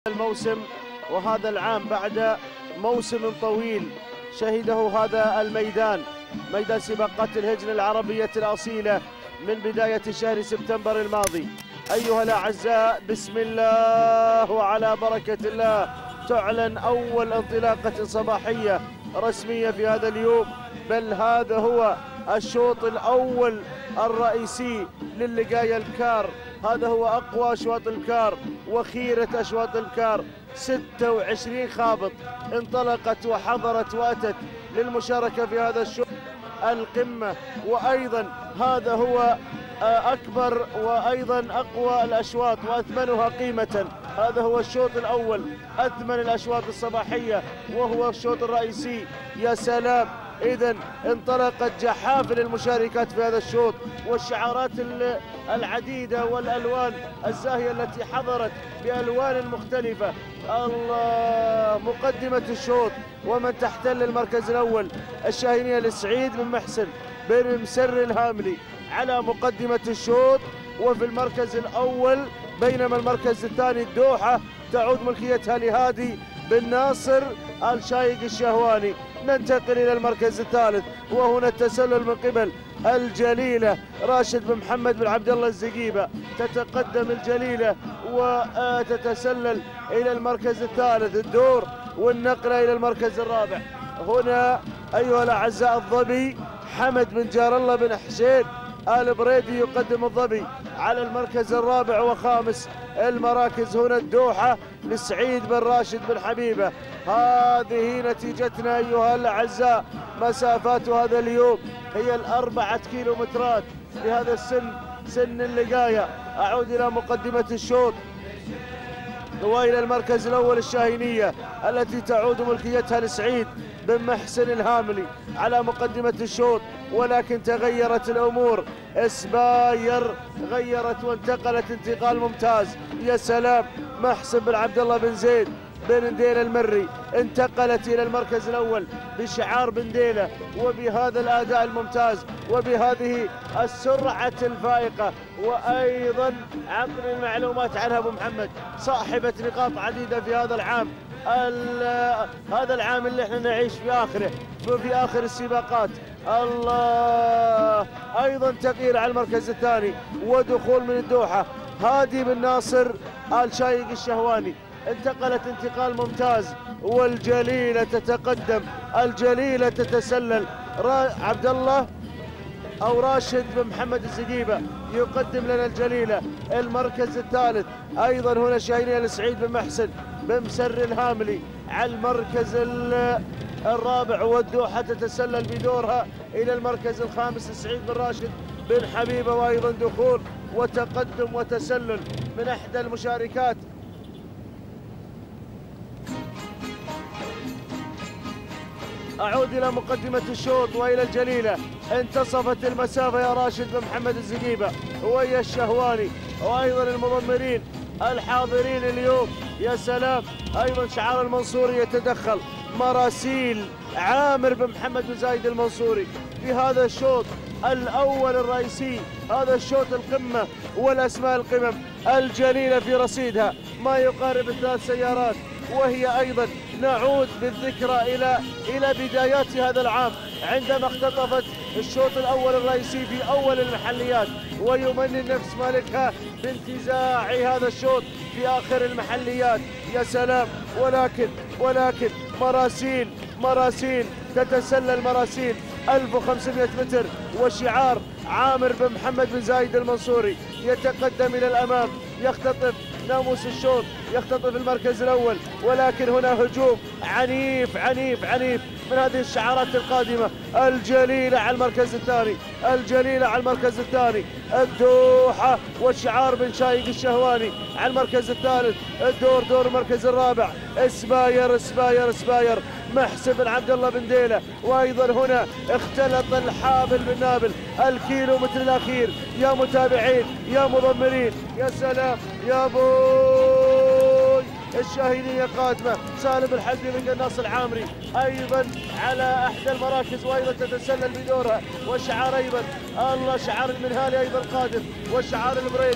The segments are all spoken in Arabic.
الموسم وهذا العام بعد موسم طويل شهده هذا الميدان، ميدان سباقات الهجن العربية الأصيلة من بداية شهر سبتمبر الماضي. أيها الأعزاء، بسم الله وعلى بركة الله تعلن أول انطلاقة صباحية رسمية في هذا اليوم، بل هذا هو الشوط الأول الرئيسي للقاية الكار. هذا هو أقوى أشواط الكار وخيرة أشواط الكار. 26 خابط انطلقت وحضرت وأتت للمشاركة في هذا الشوط القمة، وأيضا هذا هو أكبر وأيضا أقوى الأشواط وأثمنها قيمة. هذا هو الشوط الأول، أثمن الأشواط الصباحية وهو الشوط الرئيسي. يا سلام! إذن انطلقت جحافل المشاركات في هذا الشوط، والشعارات العديدة والألوان الزاهية التي حضرت بألوان مختلفة. الله! مقدمة الشوط ومن تحتل المركز الأول الشاهينية لسعيد بن محسن بن مسر الهاملي على مقدمة الشوط وفي المركز الأول، بينما المركز الثاني الدوحة تعود ملكيتها لهادي بن ناصر الشايق الشهواني. ننتقل إلى المركز الثالث، وهنا التسلل من قبل الجليلة راشد بن محمد بن عبد الله الزقيبة. تتقدم الجليلة وتتسلل إلى المركز الثالث، الدور والنقلة إلى المركز الرابع. هنا أيها الأعزاء الظبي حمد بن جار الله بن حسين آل بريدي يقدم الظبي على المركز الرابع وخامس المراكز. هنا الدوحة لسعيد بن راشد بن حبيبة. هذه نتيجتنا أيها الأعزاء. مسافات هذا اليوم هي 4 كيلومترات لهذا السن، سن اللقاية. أعود إلى مقدمة الشوط وإلى المركز الأول الشاهينية التي تعود ملكيتها لسعيد بن محسن الهاملي على مقدمة الشوط، ولكن تغيرت الأمور. اسباير غيرت وانتقلت انتقال ممتاز. يا سلام! محسن بن عبد الله بن زيد بن نديلة المري انتقلت إلى المركز الأول بشعار بنديلة، وبهذا الأداء الممتاز وبهذه السرعة الفائقة. وأيضا عطني المعلومات عنها أبو محمد، صاحبة نقاط عديدة في هذا العام، هذا العام اللي احنا نعيش في آخره، في آخر السباقات. الله! أيضا تغيير على المركز الثاني ودخول من الدوحة هادي بن ناصر الشايق الشهواني، انتقلت انتقال ممتاز. والجليلة تتقدم، الجليلة تتسلل. عبد الله أو راشد بن محمد الزقيبة يقدم لنا الجليلة المركز الثالث. أيضا هنا شاهينية لسعيد بن محسن بن مسر الهاملي على المركز الرابع، والدوحة تتسلل بدورها إلى المركز الخامس سعيد بن راشد بن حبيبة. وأيضا دخول وتقدم وتسلل من إحدى المشاركات. أعود إلى مقدمة الشوط وإلى الجليلة. انتصفت المسافة يا راشد بن محمد الزقيبة ويا الشهواني وأيضا المضمرين الحاضرين اليوم. يا سلام! أيضا شعار المنصوري يتدخل، مراسيل عامر بن محمد بن زايد المنصوري في هذا الشوط الأول الرئيسي، هذا الشوط القمة والأسماء القمم. الجليلة في رصيدها ما يقارب 3 سيارات، وهي أيضا نعود بالذكرى إلى بدايات هذا العام عندما اختطفت الشوط الأول الرئيسي في أول المحليات، ويمني نفس مالكها بانتزاع هذا الشوط في آخر المحليات. يا سلام! ولكن مراسيل تتسلل مراسيل 1500 متر، وشعار عامر بن محمد بن زايد المنصوري يتقدم إلى الأمام، يختطف ناموس الشوط، يختطف المركز الأول. ولكن هنا هجوم عنيف عنيف عنيف من هذه الشعارات القادمة. الجليلة على المركز الثاني، الجليلة على المركز الثاني، الدوحة والشعار بن شايق الشهواني على المركز الثالث، دور المركز الرابع اسباير محسن بن عبد الله بن ديلة. وايضا هنا اختلط الحابل بالنابل، الكيلومتر الاخير يا متابعين يا مضمرين. يا سلام يا بوي! الشاهينية قادمة، سالم الحلبي من قناص العامري ايضا على احدى المراكز، وايضا تتسلل بدورها. وشعار ايضا الله، شعار المنهالي ايضا قادم، وشعار البريدي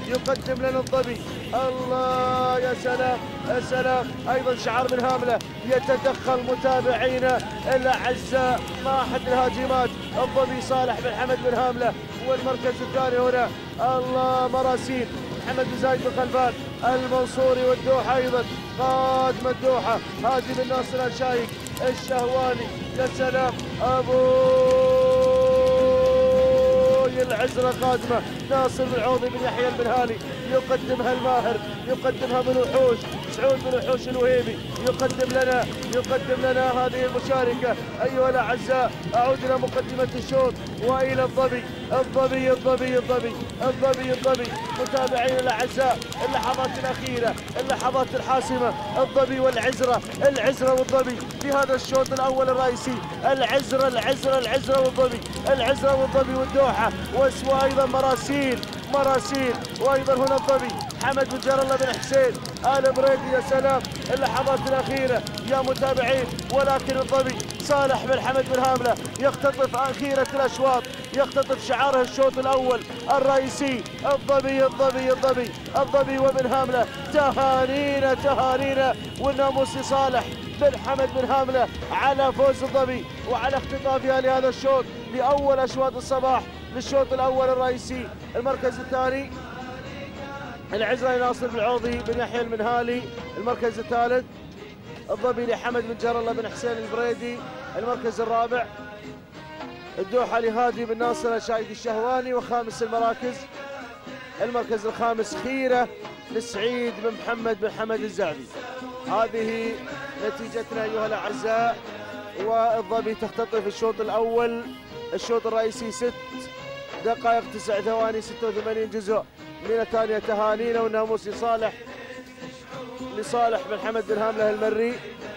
يقدم لنا الظبي. الله يا سلام يا سلام. ايضا شعار من هامله يتدخل متابعينا الاعزاء مع احد الهاجمات الظبي صالح بن حمد بن هامله. والمركز الثاني هنا الله مراسيل محمد بن زايد بن خلفان المنصوري. والدوحه ايضا قادم الدوحه هادي بن ناصر الشايك الشهواني. يا سلام العزرة قادمة ناصر بن عوضي بن يحيى المنهالي يقدمها الماهر يقدمها بن وحوش سعود بن وحوش الوهيبي يقدم لنا هذه المشاركة. أيها الأعزاء أعود إلى مقدمة الشوط وإلى الظبي. متابعين الأعزاء اللحظات الأخيرة اللحظات الحاسمة. الظبي والعزرة والظبي في هذا الشوط الأول الرئيسي. العزرة والظبي والدوحة وأيضا مراسيل وايضا هنا الظبي حمد بن جار الله بن حسين آل بريدي. يا سلام اللحظات الاخيره يا متابعين. ولكن الظبي صالح بن حمد بن هامله يختطف اخيره الاشواط يختطف شعاره الشوط الاول الرئيسي. الظبي وبن هامله تهانينا والناموسي صالح بن حمد بن هامله على فوز الظبي وعلى اختطافها لهذا الشوط لاول اشواط الصباح للشوط الاول الرئيسي. المركز الثاني العزرة ناصر بن عوضي بن يحيى المنهالي. المركز الثالث الظبي لحمد بن جار الله بن حسين البريدي. المركز الرابع الدوحة لهادي بن ناصر الشايك الشهواني. وخامس المركز الخامس خيرة لسعيد بن محمد بن حمد الزعبي. هذه نتيجتنا أيها الأعزاء. والظبي تختطف الشوط الأول الشوط الرئيسي 6 دقائق 9 ثواني 86 جزء من الثانية. تهانينا والناموسي لصالح بن حمد بن هامله المري.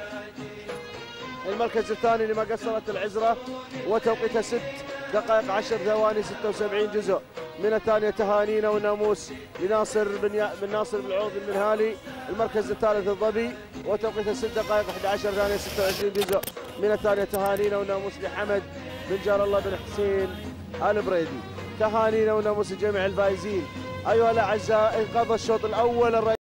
المركز الثاني لما قصرت العزرة وتوقيتها 6 دقائق 10 ثواني 76 جزء من الثانية. تهانينا والناموس لناصر بن ناصر بن عوض المنهالي. المركز الثالث الظبي وتوقيتها 6 دقائق 11 ثانية 26 جزء من الثانية. تهانينا والناموس لحمد بن جار الله بن حسين آل بريدي. تهانينا وناموس جميع الفائزين. أيها الأعزاء انقضى الشوط الأول